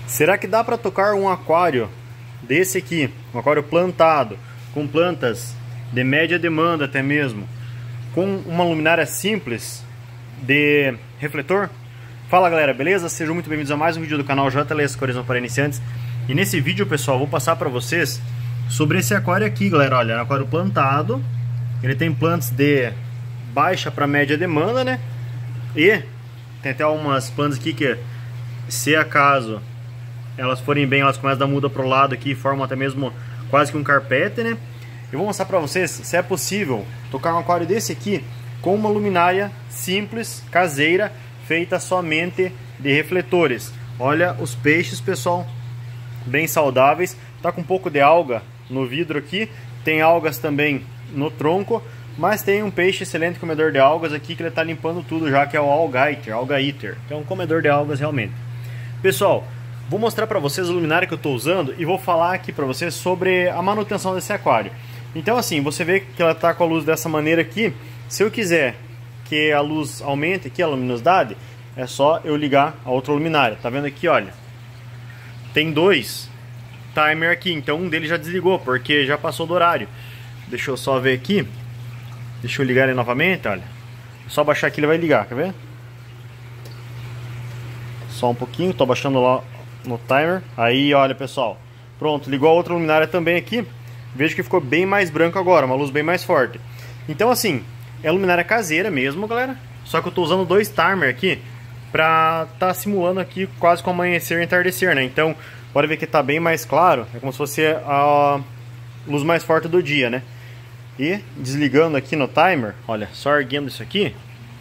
Será que dá para tocar um aquário desse aqui, um aquário plantado, com plantas de média demanda até mesmo, com uma luminária simples de refletor? Fala galera, beleza? Sejam muito bem-vindos a mais um vídeo do canal JLS Aquarismo para Iniciantes. E nesse vídeo, pessoal, vou passar para vocês sobre esse aquário aqui, galera. Olha, é um aquário plantado, ele tem plantas de baixa para média demanda, né? E tem até algumas plantas aqui que, se acaso elas forem bem, elas começam a dar muda pro lado aqui e formam até mesmo quase que um carpete, né? Eu vou mostrar pra vocês se é possível tocar um aquário desse aqui com uma luminária simples, caseira, feita somente de refletores. Olha os peixes, pessoal, bem saudáveis. Tá com um pouco de alga no vidro aqui, tem algas também no tronco, mas tem um peixe excelente comedor de algas aqui que ele tá limpando tudo já, que é o Alga Eater, que é um comedor de algas realmente. Pessoal, vou mostrar para vocês a luminária que eu estou usando e vou falar aqui para vocês sobre a manutenção desse aquário. Então assim, você vê que ela está com a luz dessa maneira aqui. Se eu quiser que a luz aumente aqui, a luminosidade, é só eu ligar a outra luminária. Tá vendo aqui, olha? Tem dois timer aqui, então um deles já desligou, porque já passou do horário. Deixa eu só ver aqui. Deixa eu ligar ele novamente, olha. Só baixar aqui ele vai ligar, quer ver? Só um pouquinho, tô baixando lá no timer. Aí, olha, pessoal. Pronto, ligou a outra luminária também aqui. Vejo que ficou bem mais branco agora, uma luz bem mais forte. Então, assim, é luminária caseira mesmo, galera. Só que eu tô usando dois timer aqui pra tá simulando aqui quase com amanhecer e entardecer, né? Então, pode ver que tá bem mais claro. É como se fosse a luz mais forte do dia, né? E desligando aqui no timer, olha, só erguendo isso aqui.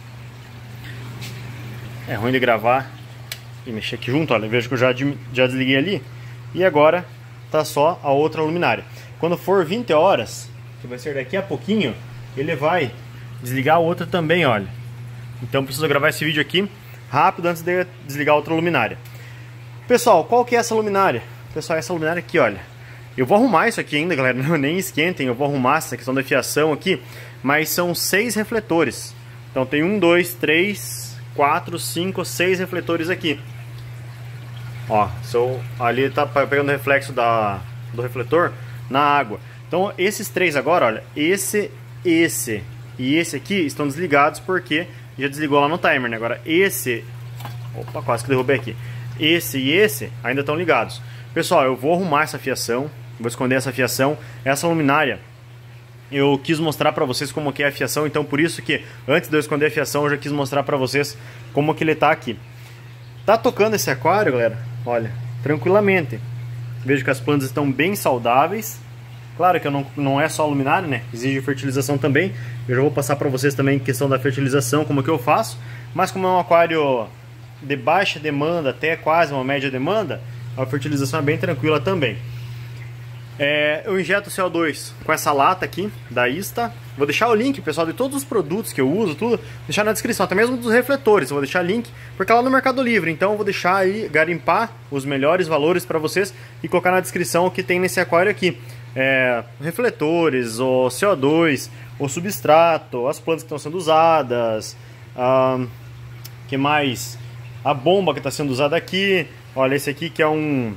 É ruim de gravar e mexer aqui junto, olha, vejo que eu já desliguei ali. E agora tá só a outra luminária. Quando for 20 horas, que vai ser daqui a pouquinho, ele vai desligar a outra também, olha. Então preciso gravar esse vídeo aqui rápido antes de desligar a outra luminária. Pessoal, qual que é essa luminária? Pessoal, essa luminária aqui, olha. Eu vou arrumar isso aqui ainda, galera, não, nem esquentem, eu vou arrumar essa questão da fiação aqui. Mas são 6 refletores. Então tem 1, 2, 3, 4, 5, 6 refletores aqui. Ó, ali tá pegando o reflexo do refletor na água. Então esses 3 agora, olha, esse e esse aqui estão desligados porque já desligou lá no timer, né? Agora esse, opa, quase que derrubei aqui. Esse e esse ainda estão ligados. Pessoal, eu vou arrumar essa fiação, vou esconder essa fiação. Essa luminária eu quis mostrar pra vocês como que é a fiação, então por isso que antes de eu esconder a fiação eu já quis mostrar pra vocês como que ele tá aqui. Tá tocando esse aquário, galera, olha, tranquilamente. Vejo que as plantas estão bem saudáveis. Claro que não é só a luminária, né? Exige fertilização também. Eu já vou passar para vocês também questão da fertilização, como que eu faço. Mas como é um aquário de baixa demanda, até quase uma média demanda, a fertilização é bem tranquila também. Eu injeto CO2 com essa lata aqui da Ista. Vou deixar o link, pessoal, de todos os produtos que eu uso, tudo, deixar na descrição, até mesmo dos refletores. Eu vou deixar link, porque é lá no Mercado Livre. Então eu vou deixar aí, garimpar os melhores valores para vocês e colocar na descrição o que tem nesse aquário aqui. Refletores, o CO2, o substrato, as plantas que estão sendo usadas, que mais? A bomba que está sendo usada aqui. Olha, esse aqui que é um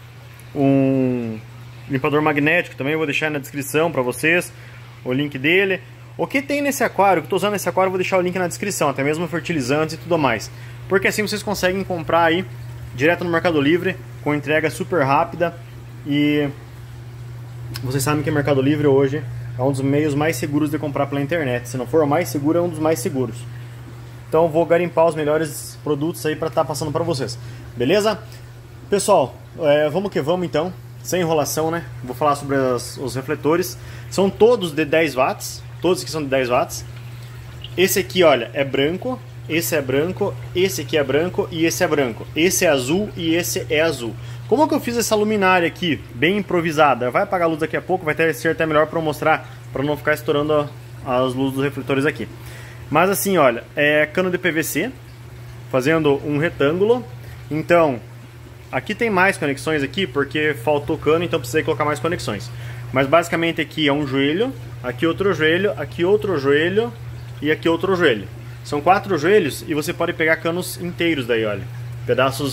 limpador magnético, também vou deixar na descrição para vocês o link dele. O que tem nesse aquário, que eu estou usando nesse aquário, eu vou deixar o link na descrição, até mesmo fertilizantes e tudo mais, porque assim vocês conseguem comprar aí direto no Mercado Livre, com entrega super rápida. E vocês sabem que o Mercado Livre hoje é um dos meios mais seguros de comprar pela internet. Se não for o mais seguro, é um dos mais seguros. Então eu vou garimpar os melhores produtos aí para estar passando para vocês, beleza? Pessoal, vamos que vamos então, sem enrolação, né? Vou falar sobre os refletores. São todos de 10 watts, todos aqui são de 10 watts. Esse aqui, olha, é branco, esse é branco, esse aqui é branco e esse é branco. Esse é azul e esse é azul. Como que eu fiz essa luminária aqui, bem improvisada? Vai apagar a luz daqui a pouco, vai ser até melhor para eu mostrar, para não ficar estourando as luzes dos refletores aqui. Mas assim, olha, é cano de PVC, fazendo um retângulo. Então, aqui tem mais conexões aqui, porque faltou cano, então precisei colocar mais conexões. Mas basicamente aqui é um joelho, aqui outro joelho e aqui outro joelho. São 4 joelhos e você pode pegar canos inteiros daí, olha. Pedaços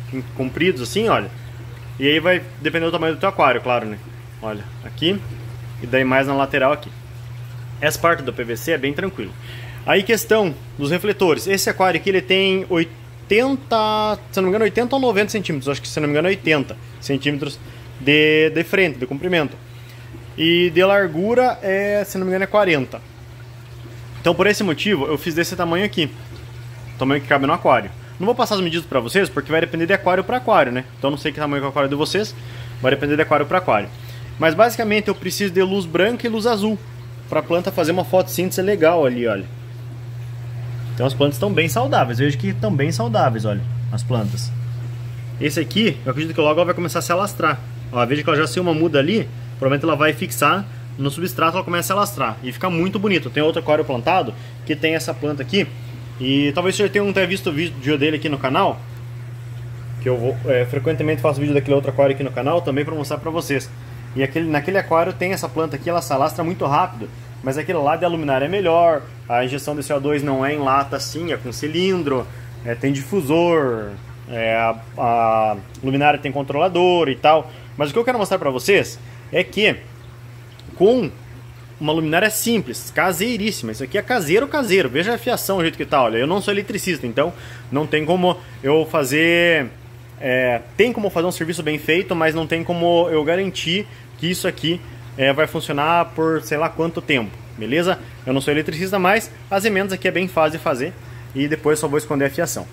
compridos assim, olha. E aí vai depender do tamanho do teu aquário, claro, né? Olha, aqui e daí mais na lateral aqui. Essa parte do PVC é bem tranquilo. Aí questão dos refletores. Esse aquário aqui ele tem 80, se não me engano 80 ou 90 centímetros, acho que se não me engano 80 centímetros de frente, de comprimento. E de largura, se não me engano, é 40. Então por esse motivo eu fiz desse tamanho aqui. O tamanho que cabe no aquário. Não vou passar as medidas para vocês, porque vai depender de aquário para aquário, né? Então não sei que tamanho é o aquário de vocês, vai depender de aquário para aquário. Mas basicamente eu preciso de luz branca e luz azul para a planta fazer uma fotossíntese legal ali, olha. Então as plantas estão bem saudáveis, vejo que estão bem saudáveis, olha, as plantas. Esse aqui, eu acredito que logo ela vai começar a se alastrar. Ó, veja que ela já saiu uma muda ali, provavelmente ela vai fixar no substrato, ela começa a alastrar e fica muito bonito. Tem outro aquário plantado que tem essa planta aqui. E talvez vocês tenham até visto o vídeo dele aqui no canal, que eu vou, frequentemente faço vídeo daquele outro aquário aqui no canal também para mostrar para vocês. E naquele aquário tem essa planta aqui, ela se alastra muito rápido, mas aquele lá de luminária é melhor, a injeção de CO2 não é em lata assim, é com cilindro, tem difusor, a luminária tem controlador e tal. Mas o que eu quero mostrar para vocês é que com uma luminária simples, caseiríssima. Isso aqui é caseiro, veja a fiação, o jeito que tá, olha. Eu não sou eletricista, então não tem como eu fazer... tem como fazer um serviço bem feito, mas não tem como eu garantir que isso aqui vai funcionar por sei lá quanto tempo, beleza? Eu não sou eletricista, mas as emendas aqui é bem fácil de fazer. E depois só vou esconder a fiação.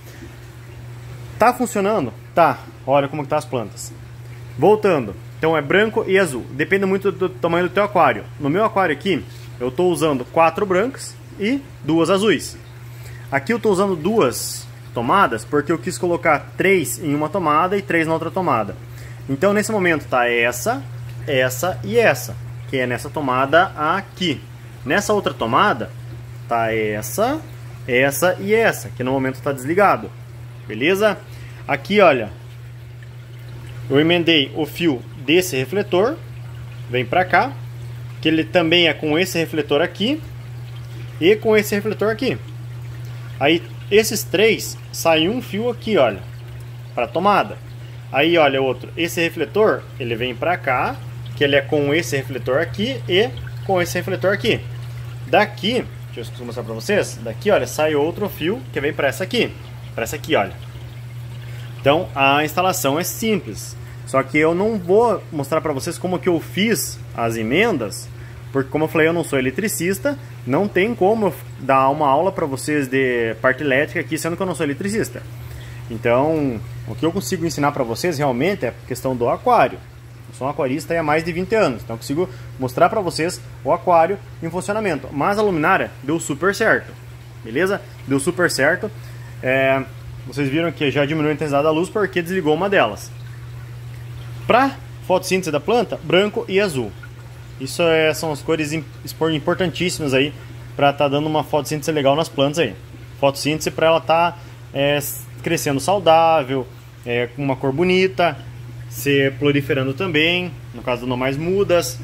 Tá funcionando? Tá. Olha como que tá as plantas. Voltando. Então é branco e azul. Depende muito do tamanho do teu aquário. No meu aquário aqui, eu estou usando 4 brancas e 2 azuis. Aqui eu estou usando 2 tomadas porque eu quis colocar 3 em uma tomada e 3 na outra tomada. Então nesse momento tá essa e essa, que é nessa tomada aqui. Nessa outra tomada tá essa e essa, que no momento está desligado. Beleza? Aqui, olha, eu emendei o fio desse refletor, vem pra cá, que ele também é com esse refletor aqui e com esse refletor aqui. Aí esses 3 saem um fio aqui, olha, para tomada. Aí olha outro, esse refletor ele vem pra cá, que ele é com esse refletor aqui e com esse refletor aqui. Daqui, deixa eu mostrar pra vocês, daqui olha, sai outro fio que vem para essa aqui, olha. Então a instalação é simples. Só que eu não vou mostrar para vocês como que eu fiz as emendas, porque como eu falei, eu não sou eletricista, não tem como eu dar uma aula para vocês de parte elétrica aqui, sendo que eu não sou eletricista. Então, o que eu consigo ensinar para vocês realmente é a questão do aquário. Eu sou um aquarista há mais de 20 anos, então eu consigo mostrar para vocês o aquário em funcionamento. Mas a luminária deu super certo, beleza? Deu super certo. Vocês viram que já diminuiu a intensidade da luz porque desligou uma delas. Para fotossíntese da planta, branco e azul. Isso são as cores importantíssimas aí para estar dando uma fotossíntese legal nas plantas aí. Fotossíntese para ela estar crescendo saudável, com uma cor bonita, se proliferando também, no caso dando mais mudas.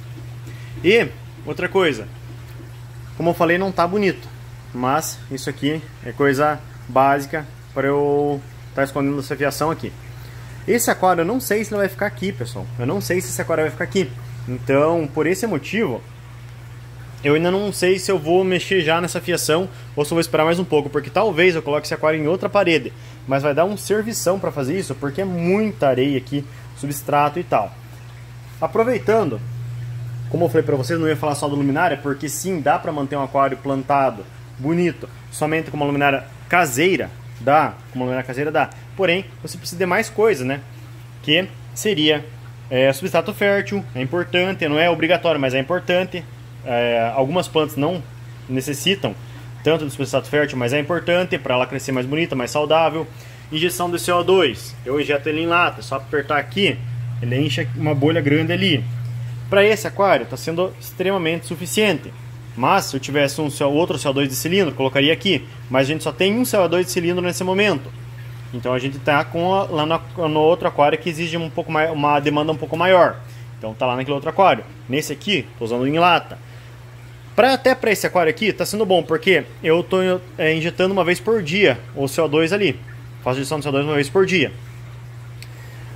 E outra coisa, como eu falei, não tá bonito, mas isso aqui é coisa básica para eu estar escondendo essa fiação aqui. Esse aquário eu não sei se ele vai ficar aqui, pessoal. Eu não sei se esse aquário vai ficar aqui. Então, por esse motivo, eu ainda não sei se eu vou mexer já nessa fiação ou se eu vou esperar mais um pouco, porque talvez eu coloque esse aquário em outra parede. Mas vai dar um servição para fazer isso, porque é muita areia aqui, substrato e tal. Aproveitando, como eu falei para vocês, não ia falar só da luminária, porque sim, dá para manter um aquário plantado, bonito, somente com uma luminária caseira. Dá, como luminária caseira dá. Porém, você precisa de mais coisa, né? Que seria substrato fértil, é importante, não é obrigatório, mas é importante. Algumas plantas não necessitam tanto de substrato fértil, mas é importante para ela crescer mais bonita, mais saudável. Injeção de CO2, eu injeto ele em lata, só apertar aqui, ele enche uma bolha grande ali. Para esse aquário está sendo extremamente suficiente. Mas se eu tivesse outro CO2 de cilindro, colocaria aqui. Mas a gente só tem um CO2 de cilindro nesse momento. Então a gente está lá no outro aquário que exige um pouco mais, uma demanda um pouco maior. Então tá lá naquele outro aquário. Nesse aqui, estou usando em lata. Até para esse aquário aqui, está sendo bom, porque eu estou injetando uma vez por dia o CO2 ali. Faço injeção de CO2 uma vez por dia.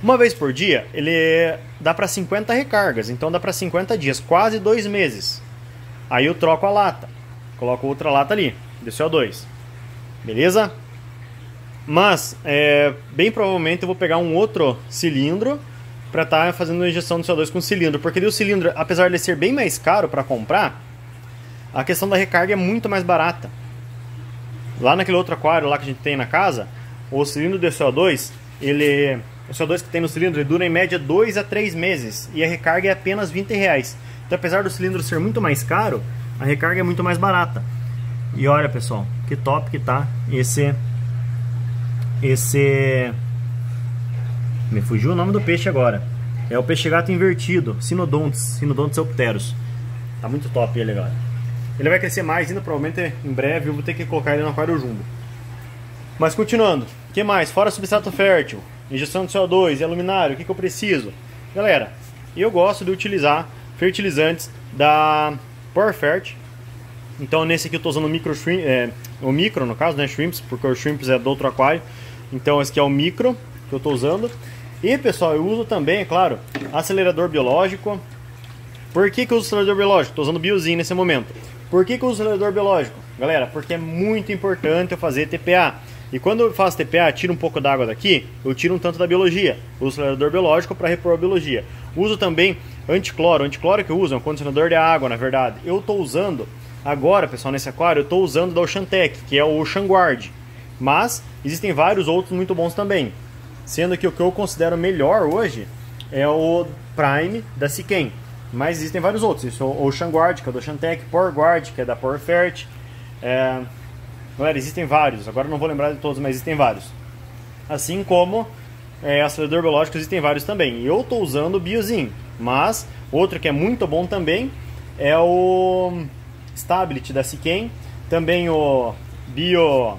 Uma vez por dia, ele dá para 50 recargas, então dá para 50 dias, quase 2 meses. Aí eu troco a lata, coloco outra lata ali, de CO2, beleza? Mas, bem provavelmente eu vou pegar um outro cilindro para estar fazendo a injeção de CO2 com cilindro, porque o cilindro, apesar de ser bem mais caro para comprar, a questão da recarga é muito mais barata. Lá naquele outro aquário lá que a gente tem na casa, o cilindro de CO2, o CO2 que tem no cilindro, ele dura em média 2 a 3 meses e a recarga é apenas R$20. Então, apesar do cilindro ser muito mais caro, a recarga é muito mais barata. E olha, pessoal, que top que tá esse me fugiu o nome do peixe agora. É o peixe gato invertido, Sinodontes eupteros. Tá muito top ele agora. Ele vai crescer mais ainda, provavelmente em breve eu vou ter que colocar ele no aquário jumbo. Mas continuando, o que mais? Fora substrato fértil, injeção de CO2 e aluminário, o que eu preciso? Galera, eu gosto de utilizar fertilizantes da PowerFert. Então nesse aqui eu estou usando o micro no caso, né, shrimps, porque o shrimps é do outro aquário. Então esse aqui é o micro que eu estou usando. E pessoal, eu uso também, é claro, acelerador biológico. Por que eu uso acelerador biológico? Estou usando Biozinho nesse momento. Por que eu uso acelerador biológico? Galera, porque é muito importante eu fazer TPA. E quando eu faço TPA, tiro um pouco d'água daqui, eu tiro um tanto da biologia. Uso acelerador biológico para repor a biologia. Uso também anticloro. O anticloro que eu uso é um condicionador de água, na verdade. Eu estou usando, agora pessoal, nesse aquário, eu estou usando da Oceantec, que é o Ocean Guard. Mas existem vários outros muito bons também. Sendo que o que eu considero melhor hoje é o Prime da Siquem. Mas existem vários outros. Isso é o Ocean Guard, que é do Oceantec, Power Guard, que é da PowerFert. Galera, existem vários. Agora não vou lembrar de todos, mas existem vários. Assim como acelerador biológico, existem vários também. Eu estou usando o Biozinho. Mas outro que é muito bom também é o Stability da Siquem. Também o Bio...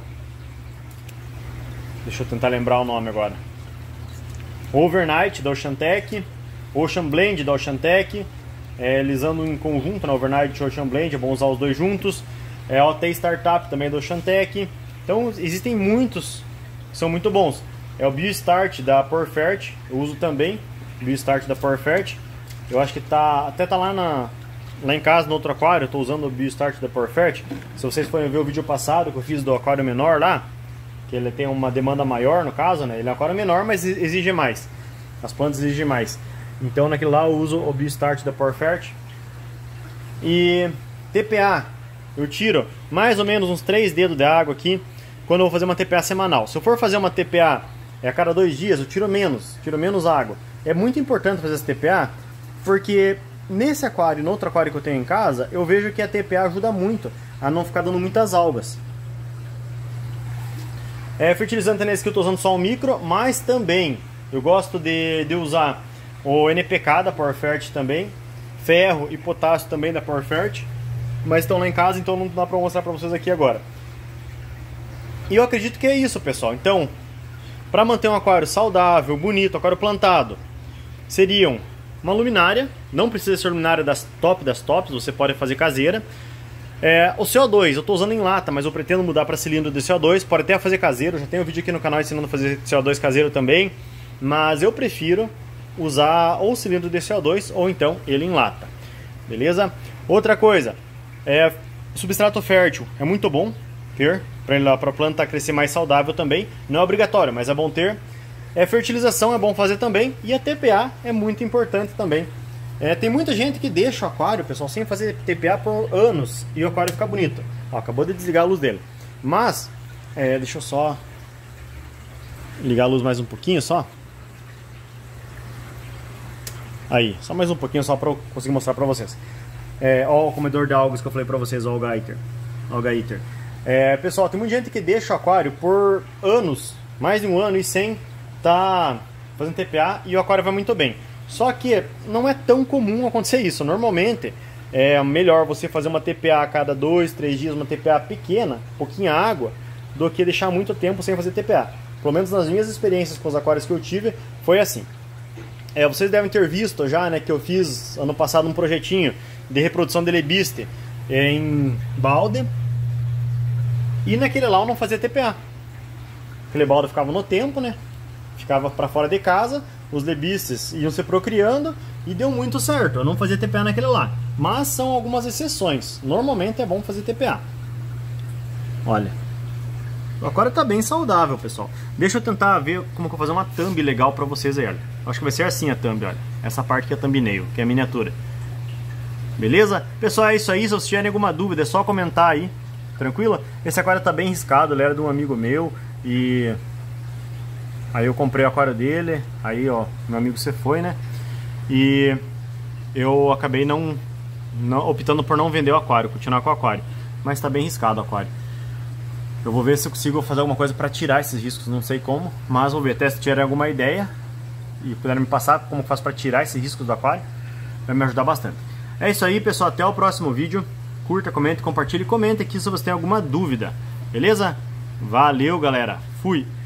Deixa eu tentar lembrar o nome agora. Overnight da Oceantec. Ocean Blend da Oceantec. Eles andam em conjunto na Overnight e Ocean Blend. É bom usar os dois juntos. A OT Startup também da Oceantec. Então existem muitos que são muito bons. É o BioStart da PowerFert. Eu uso também o BioStart da PowerFert. Eu acho que até tá lá em casa no outro aquário. Eu estou usando o BioStart da PowerFert. Se vocês forem ver o vídeo passado que eu fiz do aquário menor lá, que ele tem uma demanda maior no caso, né? Ele é um aquário menor, mas exige mais. As plantas exigem mais. Então naquele lá eu uso o BioStart da PowerFert. E TPA, eu tiro mais ou menos uns 3 dedos de água aqui quando eu vou fazer uma TPA semanal. Se eu for fazer uma TPA a cada 2 dias, eu tiro menos água. É muito importante fazer essa TPA, porque nesse aquário e no outro aquário que eu tenho em casa, eu vejo que a TPA ajuda muito a não ficar dando muitas algas. Fertilizante nesse que eu estou usando só o micro, mas também eu gosto de usar o NPK da PowerFert também, ferro e potássio também da PowerFert, mas estão lá em casa, então não dá para mostrar para vocês aqui agora. E eu acredito que é isso, pessoal. Então, para manter um aquário saudável, bonito, aquário plantado, seriam uma luminária, não precisa ser luminária das tops, você pode fazer caseira. O CO2 eu estou usando em lata, mas eu pretendo mudar para cilindro de CO2, pode até fazer caseiro, já tem um vídeo aqui no canal ensinando a fazer CO2 caseiro também, mas eu prefiro usar ou cilindro de CO2 ou então ele em lata, beleza? Outra coisa, substrato fértil é muito bom ter, para a planta crescer mais saudável também, não é obrigatório, mas é bom ter. Fertilização é bom fazer também, e a TPA é muito importante também. Tem muita gente que deixa o aquário, pessoal, sem fazer TPA por anos e o aquário fica bonito. Ó, acabou de desligar a luz dele. Mas, deixa eu só ligar a luz mais um pouquinho só. Aí, só mais um pouquinho só para eu conseguir mostrar para vocês. Ó o comedor de algas que eu falei para vocês, ó, o Alga Eater. Pessoal, tem muita gente que deixa o aquário por anos, mais de um ano, e sem tá fazendo TPA e o aquário vai muito bem. Só que não é tão comum acontecer isso. Normalmente é melhor você fazer uma TPA a cada 2, 3 dias, uma TPA pequena, pouquinha água, do que deixar muito tempo sem fazer TPA. Pelo menos nas minhas experiências com os aquários que eu tive, foi assim. Vocês devem ter visto já, né, que eu fiz ano passado um projetinho de reprodução de lebiste em balde. E naquele lá eu não fazia TPA. Aquele balde ficava no tempo, né? Ficava para fora de casa. os lebistes iam se procriando e deu muito certo. Eu não fazia TPA naquele lá, mas são algumas exceções. Normalmente é bom fazer TPA. Olha, o aquário tá bem saudável, pessoal. Deixa eu tentar ver como que eu vou fazer uma thumb legal pra vocês aí, olha. Acho que vai ser assim a thumb, olha. Essa parte que é a thumbnail, que é a miniatura. Beleza? Pessoal, é isso aí. Se vocês tiverem alguma dúvida, é só comentar aí. Tranquilo? Esse aquário tá bem riscado, ele era de um amigo meu. E aí eu comprei o aquário dele. Aí, ó, meu amigo se foi, né? E eu acabei optando por não vender o aquário, continuar com o aquário. Mas tá bem riscado o aquário. Eu vou ver se eu consigo fazer alguma coisa para tirar esses riscos, não sei como, mas vou ver. Até se tiverem alguma ideia e puderem me passar como eu faço para tirar esses riscos do aquário, vai me ajudar bastante. É isso aí, pessoal. Até o próximo vídeo. Curta, comente, compartilhe e comente aqui se você tem alguma dúvida. Beleza? Valeu, galera. Fui!